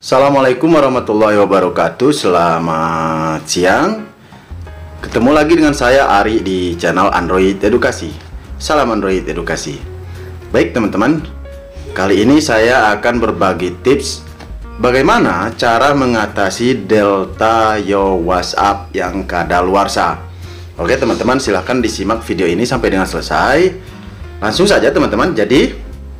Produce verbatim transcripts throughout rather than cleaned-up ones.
Assalamualaikum warahmatullahi wabarakatuh. Selamat siang. Ketemu lagi dengan saya Ari di channel Android Edukasi. Salam Android Edukasi. Baik teman-teman, kali ini saya akan berbagi tips bagaimana cara mengatasi delta yo WhatsApp yang kadaluarsa. Oke teman-teman, silahkan disimak video ini sampai dengan selesai. Langsung saja teman-teman. Jadi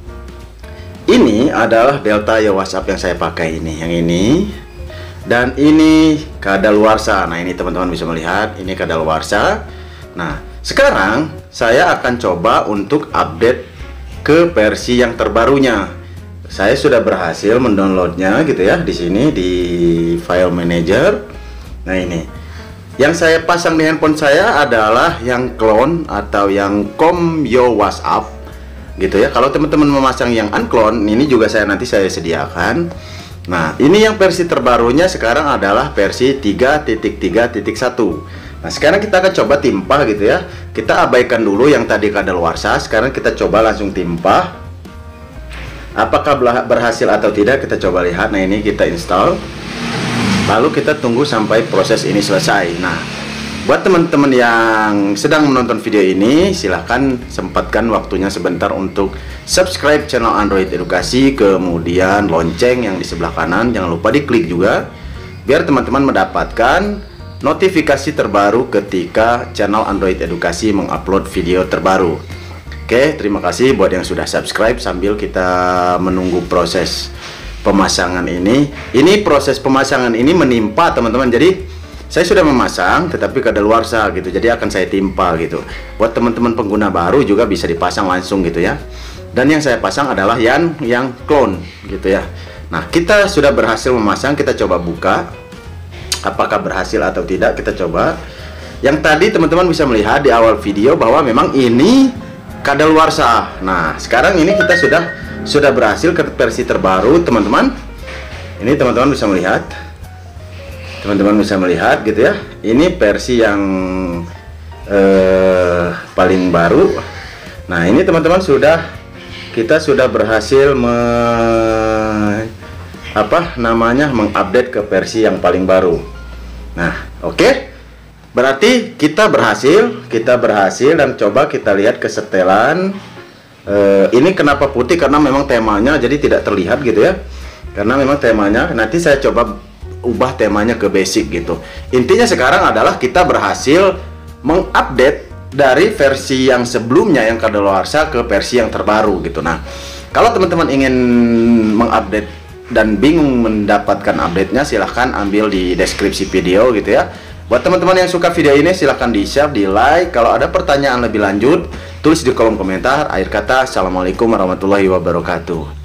ini adalah delta yo WhatsApp yang saya pakai ini, yang ini, dan ini kadaluarsa. Nah ini teman-teman bisa melihat, ini kadaluarsa. Nah sekarang saya akan coba untuk update ke versi yang terbarunya. Saya sudah berhasil mendownloadnya gitu ya, di sini di file manager. Nah ini, yang saya pasang di handphone saya adalah yang clone atau yang com yo WhatsApp gitu ya. Kalau teman-teman memasang yang unclone, ini juga saya nanti saya sediakan. Nah ini yang versi terbarunya sekarang adalah versi tiga titik tiga titik satu. Nah sekarang kita akan coba timpah gitu ya. Kita abaikan dulu yang tadi kadaluarsa, sekarang kita coba langsung timpah. Apakah berhasil atau tidak, kita coba lihat. Nah ini kita install, lalu kita tunggu sampai proses ini selesai. Nah buat teman-teman yang sedang menonton video ini, silahkan sempatkan waktunya sebentar untuk subscribe channel Android Edukasi, kemudian lonceng yang di sebelah kanan jangan lupa diklik juga, biar teman-teman mendapatkan notifikasi terbaru ketika channel Android Edukasi mengupload video terbaru. Oke, terima kasih buat yang sudah subscribe. Sambil kita menunggu proses pemasangan ini, ini proses pemasangan ini menimpa teman-teman. Jadi saya sudah memasang, tetapi kadaluarsa gitu, jadi akan saya timpa gitu. Buat teman-teman pengguna baru juga bisa dipasang langsung gitu ya. Dan yang saya pasang adalah yang yang clone gitu ya. Nah kita sudah berhasil memasang, kita coba buka. Apakah berhasil atau tidak, kita coba. Yang tadi teman-teman bisa melihat di awal video bahwa memang ini kadaluarsa. Nah sekarang ini kita sudah sudah berhasil ke versi terbaru teman-teman. Ini teman-teman bisa melihat. Teman-teman bisa melihat gitu ya, ini versi yang eh, paling baru. Nah ini teman-teman sudah, kita sudah berhasil me, apa namanya mengupdate ke versi yang paling baru. Nah oke, okay. Berarti kita berhasil, kita berhasil dan coba kita lihat kesetelan. Eh, ini kenapa putih, karena memang temanya jadi tidak terlihat gitu ya, karena memang temanya. Nanti saya coba ubah temanya ke basic gitu. Intinya sekarang adalah kita berhasil mengupdate dari versi yang sebelumnya yang kadaluarsa ke versi yang terbaru gitu. Nah kalau teman-teman ingin mengupdate dan bingung mendapatkan update-nya, silahkan ambil di deskripsi video gitu ya. Buat teman-teman yang suka video ini, silahkan di share, di like. Kalau ada pertanyaan lebih lanjut, tulis di kolom komentar. Akhir kata, assalamualaikum warahmatullahi wabarakatuh.